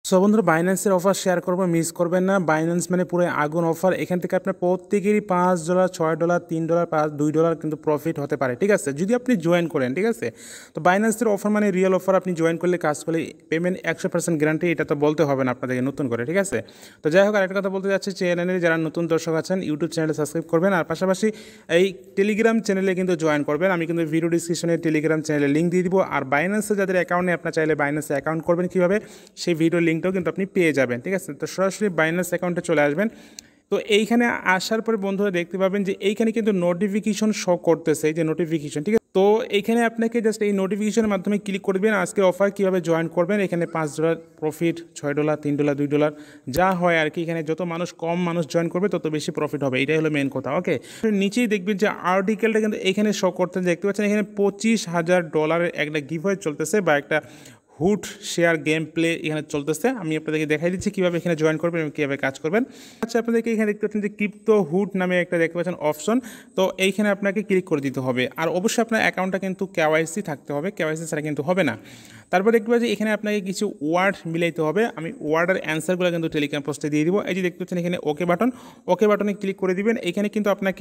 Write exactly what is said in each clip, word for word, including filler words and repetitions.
So বন্ধুরা বাইন্যান্সের offer share করবো, মিস করবেন না। বাইন্যান্স মানে পুরো আগুন অফার। এখান থেকে আপনার প্রত্যেকেরই পাঁচ ডলার ছয় ডলার তিন ডলার পাঁচ দুই ডলার কিন্তু প্রফিট হতে পারে, ঠিক আছে, যদি আপনি জয়েন করেন, ঠিক আছে। তো বাইন্যান্সের অফার মানে রিয়েল অফার। আপনি জয়েন করলে কাজ করলে পেমেন্ট একশো পার্সেন্ট গ্যারান্টি, এটা তো বলতে হবে না আপনাদেরকে নতুন করে, ঠিক আছে। তো যাই হোক, আরেকটা কথা বলতে যাচ্ছি, চ্যানেলে যারা নতুন দর্শক আছেন ইউটিউব চ্যানেলে সাবস্ক্রাইব করবেন, আর পাশাপাশি এই টেলিগ্রাম চ্যানেলে কিন্তু জয়েন করবেন। আমি কিন্তু ভিডিও ডিসক্রিপশনে টেলিগ্রাম চ্যানেলের লিঙ্ক দিয়ে দিব। আর বাইন্যান্সে যাদের অ্যাকাউন্টে আপনার চাইলে বাইন্যান্সে অ্যাকাউন্ট করবেন কীভাবে, সেই ভিডিও লিঙ্কটাও কিন্তু আপনি পেয়ে যাবেন, ঠিক আছে। তো সরাসরি বাইন্যান্স অ্যাকাউন্টে চলে আসবেন। তো এইখানে আসার পরে বন্ধুরা দেখতে পাবেন যে এইখানে কিন্তু নোটিফিকেশন শো করতেছে, এই যে নোটিফিকেশন, ঠিক আছে। তো এইখানে আপনাকে জাস্ট এই নোটিফিকেশনের মাধ্যমে ক্লিক করবেন। আজকের অফার কীভাবে জয়েন করবেন, এখানে পাঁচ ডলার প্রফিট, ছয় ডলার তিন ডলার দুই ডলার যা হয় আর কি। এখানে যত মানুষ কম মানুষ জয়েন করবে তত বেশি প্রফিট হবে, এটাই হলো মেন কথা। ওকে, নিচেই দেখবেন যে আর্টিকেলটা কিন্তু এখানে শো করতে দেখতে পাচ্ছেন। এখানে পঁচিশ হাজার ডলারের একটা গিভওয়ে চলতেছে বা একটা হুট শেয়ার গেম প্লে এখানে চলতেছে। আমি আপনাদেরকে দেখাই দিচ্ছি কীভাবে এখানে জয়েন করবেন এবং কীভাবে কাজ করবেন। আচ্ছা, আপনাদেরকে এখানে দেখতে পাচ্ছেন যে ক্রিপ্টো হুট নামে একটা দেখতে পাচ্ছেন অপশন। তো এইখানে আপনাকে ক্লিক করে দিতে হবে। আর অবশ্যই আপনার অ্যাকাউন্টটা কিন্তু কেওয়াইসি থাকতে হবে, কেওয়াইসি ছাড়া কিন্তু হবে না। তারপর দেখতে পাচ্ছি এখানে আপনাকে কিছু ওয়ার্ড মিলাইতে হবে। আমি ওয়ার্ডের অ্যান্সারগুলো কিন্তু টেলিগ্রাম পোস্টে দিয়ে দিব। এই যে দেখতে পাচ্ছেন এখানে ওকে বাটন, ওকে বাটনে ক্লিক করে দিবেন। এখানে কিন্তু আপনাকে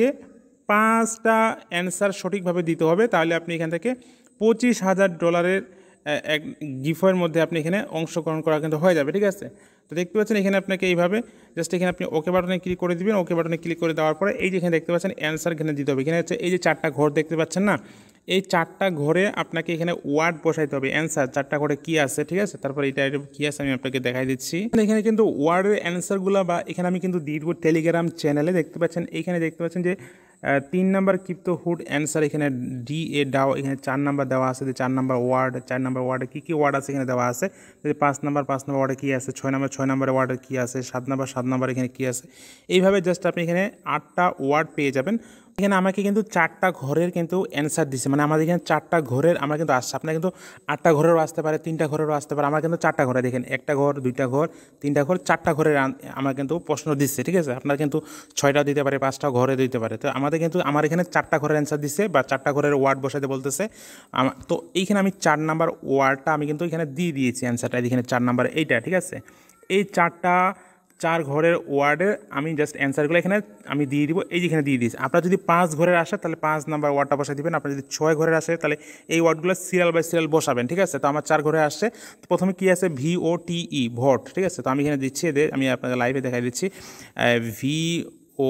পাঁচটা অ্যান্সার সঠিকভাবে দিতে হবে, তাহলে আপনি এখান থেকে পঁচিশ হাজার ডলারের এক গিফটের মধ্যে আপনি এখানে অংশগ্রহণ করা কিন্তু হয়ে যাবে, ঠিক আছে। তো দেখতে পাচ্ছেন এখানে আপনাকে এইভাবে জাস্ট এখানে আপনি ওকে বাটনে ক্লিক করে দিবেন। ওকে বাটনে ক্লিক করে দেওয়ার পরে এই যে এখানে দেখতে পাচ্ছেন অ্যান্সার এখানে দিতে হবে। এখানে হচ্ছে এই যে চারটা ঘর দেখতে পাচ্ছেন না, এই চারটা ঘরে আপনাকে এখানে ওয়ার্ড বসাইতে হবে, অ্যান্সার চারটা ঘরে কী আছে, ঠিক আছে। তারপর এটা কী আছে আমি আপনাকে দেখাই দিচ্ছি। এখানে কিন্তু ওয়ার্ডের অ্যান্সারগুলো বা এখানে আমি কিন্তু দিয়ে দেবো টেলিগ্রাম চ্যানেলে। দেখতে পাচ্ছেন এইখানে দেখতে পাচ্ছেন যে তিন নাম্বার ক্রিপ্টো হুড অ্যান্সার এখানে ডি এ ডাও এখানে চার নাম্বার দেওয়া আছে, যে চার নাম্বার ওয়ার্ড, চার নাম্বার ওয়ার্ডে কী কী ওয়ার্ড আছে এখানে দেওয়া আছে, যে পাঁচ নাম্বার পাঁচ নাম্বার ওয়ার্ডে কী আছে, ছয় নাম্বার ছয় নাম্বার ওয়ার্ডে কী আছে, সাত নাম্বার সাত নাম্বার এখানে কী আছে। এইভাবে জাস্ট আপনি এখানে আটটা ওয়ার্ড পেয়ে যাবেন। এখানে আমাকে কিন্তু চারটা ঘরের কিন্তু অ্যান্সার দিচ্ছে, মানে আমাদের এখানে চারটা ঘরের আমরা কিন্তু আসছে। আপনার কিন্তু আটটা ঘরেরও আসতে পারে, তিনটা ঘরেরও আসতে পারে। আমার কিন্তু চারটা ঘরে, দেখেন একটা ঘর, দুইটা ঘর, তিনটা ঘর, চারটা ঘরের আমার কিন্তু প্রশ্ন দিচ্ছে, ঠিক আছে। আপনার কিন্তু ছয়টাও দিতে পারে, পাঁচটা ঘরে দিতে পারে। তো আমাদের কিন্তু আমার এখানে চারটা ঘরের অ্যান্সার দিচ্ছে বা চারটা ঘরের ওয়ার্ড বসাতে বলতেছে। তো এইখানে আমি চার নাম্বার ওয়ার্ডটা আমি কিন্তু এখানে দিয়ে দিয়েছি অ্যান্সারটা, এখানে চার নাম্বার এইটা, ঠিক আছে। এই চারটা চার ঘরের ওয়ার্ডের আমি জাস্ট অ্যান্সারগুলো এখানে আমি দিয়ে দিব, এই যেখানে দিয়ে দিয়েছি। আপনার যদি পাঁচ ঘরের আসে তাহলে পাঁচ নাম্বার ওয়ার্ডটা বসাই দিবেন। আপনার যদি ছয় ঘরের আসে তাহলে এই ওয়ার্ডগুলো সিরিয়াল বাই সিরিয়াল বসাবেন, ঠিক আছে। তো আমার চার ঘরে আসছে, তো প্রথমে কী আছে, V O T E vote, ঠিক আছে। তো আমি এখানে দিচ্ছি, এদের আমি আপনাদের লাইভে দেখাই দিচ্ছি, V O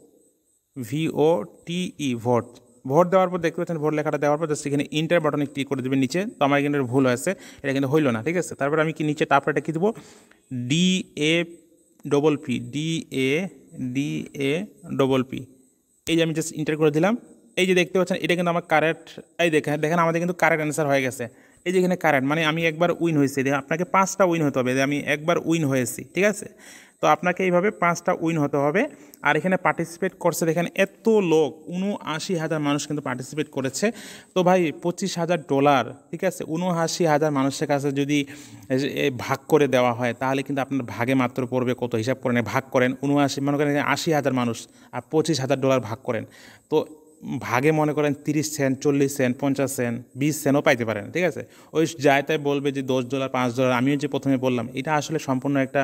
V O T E vote. Vote দেওয়ার পর দেখতে পাচ্ছেন ভোট লেখাটা দেওয়ার পর জাস্ট এখানে ইন্টার বাটনে ক্লিক করে দেবেন নিচে। তো আমার এখানে ভুল হয়েছে, এটা কিন্তু হইল না, ঠিক আছে। তারপর আমি কি নিচে তারপর এটা কী দেবো, D A double P, D A D A double P, এই যে আমি জাস্ট ইন্টার করে দিলাম। এই যে দেখতে পাচ্ছেন এটা কিন্তু আমার কারেক্ট, এই দেখেন দেখেন আমাদের কিন্তু কারেক্ট অ্যান্সার হয়ে গেছে। এই যে এখানে কারেক্ট মানে আমি একবার উইন হয়েছি, আপনাকে পাঁচটা উইন হতে হবে, আমি একবার উইন হয়েছি, ঠিক আছে। তো আপনাকে এইভাবে পাঁচটা উইন হতে হবে। আর এখানে পার্টিসিপেট করছে দেখেন এত লোক, উনআশি হাজার মানুষ কিন্তু পার্টিসিপেট করেছে। তো ভাই পঁচিশ হাজার ডলার, ঠিক আছে, উনআশি হাজার মানুষের কাছে যদি ভাগ করে দেওয়া হয় তাহলে কিন্তু আপনার ভাগে মাত্র পড়বে কত, হিসাব করেন, ভাগ করেন উনআশি, মনে করেন আশি হাজার মানুষ আর পঁচিশ হাজার ডলার ভাগ করেন, তো ভাগে মনে করেন তিরিশ সেন্ট, চল্লিশ সেন্ট, পঞ্চাশ সেন্ট, বিশ সেন্টও পাইতে পারেন, ঠিক আছে। ওই যায় তাই বলবে যে দশ ডলার পাঁচ ডলার, আমিও যে প্রথমে বললাম এটা আসলে সম্পূর্ণ একটা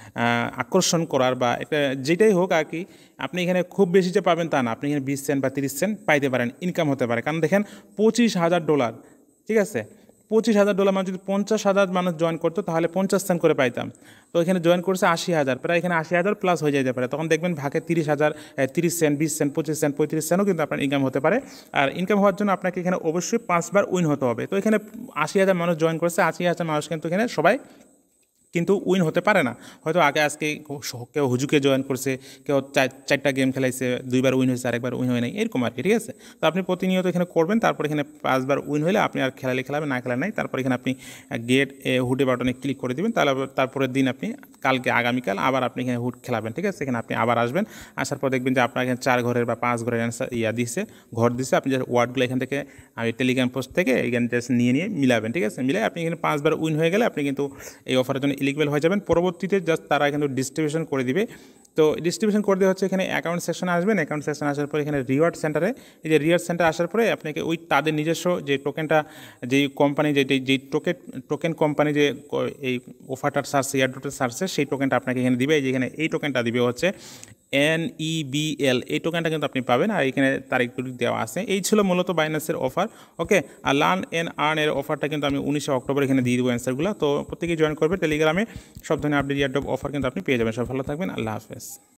আকর্ষণ করার বা একটা যেটাই হোক আর কি। আপনি এখানে খুব বেশি যে পাবেন তা না, আপনি এখানে বিশ সেন্ট বা তিরিশ সেন্ট পাইতে পারেন, ইনকাম হতে পারে। কারণ দেখেন পঁচিশ হাজার ডলার, ঠিক আছে, পঁচিশ হাজার ডলার মানে যদি পঞ্চাশ হাজার মানুষ জয়েন করতো তাহলে পঞ্চাশ সেন্ট করে পাইতাম। তো এখানে জয়েন করছে আশি হাজার, প্রায় এখানে আশি হাজার প্লাস হয়ে যেতে পারে। তখন দেখবেন ভাগে তিরিশ হাজার, তিরিশ সেন্ট, বিশ সেন্ট, পঁচিশ সেন্ট, পঁয়ত্রিশ সেন্টও কিন্তু আপনার ইনকাম হতে পারে। আর ইনকাম হওয়ার জন্য আপনাকে এখানে অবশ্যই পাঁচবার উইন হতে হবে। তো এখানে আশি হাজার মানুষ জয়েন করছে, আশি হাজার মানুষ কিন্তু এখানে সবাই কিন্তু উইন হতে পারে না। হয়তো আগে আজকে কেউ হুজুকে জয়েন করছে, কেউ চার চারটা গেম খেলাইছে, দুইবার উইন হয়েছে, আরেকবার উইন হয় নাই, এরকম আর কি, ঠিক আছে। তো আপনি প্রতিনিয়ত এখানে করবেন, তারপর এখানে পাঁচবার উইন হলে আপনি আর খেলালে খেলাবেন, না খেলা নাই, তারপর এখানে আপনি গেট হুডে বাটনে ক্লিক করে দেবেন, তাহলে তারপরের দিন আপনি কালকে আগামীকাল আবার আপনি এখানে হুট খেলাবেন, ঠিক আছে। এখানে আপনি আবার আসবেন, আসার পর দেখবেন যে আপনার এখানে চার ঘরের বা পাঁচ ঘরের অ্যান্সার ইয়া দিছে, ঘর দিছে। আপনি যে ওয়ার্ডগুলো এখান থেকে আমি টেলিগ্রাম পোস্ট থেকে এখানে জাস্ট নিয়ে নিয়ে মিলাবেন, ঠিক আছে। মিলে আপনি এখানে পাঁচবার উইন হয়ে গেলে আপনি কিন্তু এই অফারের জন্য এলিজিবল হয়ে যাবেন। পরবর্তীতে জাস্ট তারা কিন্তু ডিস্ট্রিবিউশন করে দিবে। তো ডিস্ট্রিবিউশন করে দেওয়া হচ্ছে, এখানে অ্যাকাউন্ট সেকশনে আসবেন, অ্যাকাউন্ট সেকশনে আসার পরে এখানে রিওয়ার্ড সেন্টারে, এই যে রিওয়ার্ড সেন্টার আসার পরে আপনাকে ওই তাদের নিজস্ব যে টোকেনটা, যেই কোম্পানি যে যেই টোকেন টোকেন কোম্পানি যে এই অফারটার সার্চে এয়ারড্রপের সার্চে সেই টোকেনটা আপনাকে এখানে দিবে। এই যে এখানে এই টোকেনটা দিবে হচ্ছে এন ই বি এল, এই টোকেনটা কিন্তু আপনি পাবেন। আর এখানে তারিখ টুরিখ দেওয়া আছে। এই ছিল মূলত বাইন্যান্সের অফার, ওকে। আর লার্ন এন্ড আর্ন এর অফারটা কিন্তু আমি উনিশে অক্টোবর এখানে দিয়ে দেবো অ্যান্সারগুলো। তো প্রত্যেকেই জয়েন করবে টেলিগ্রামে, সব ধরনের আপডেট এয়ারড্রপ অফার কিন্তু আপনি পেয়ে যাবেন। সব ভালো থাকবেন, আল্লাহ হাফেজ।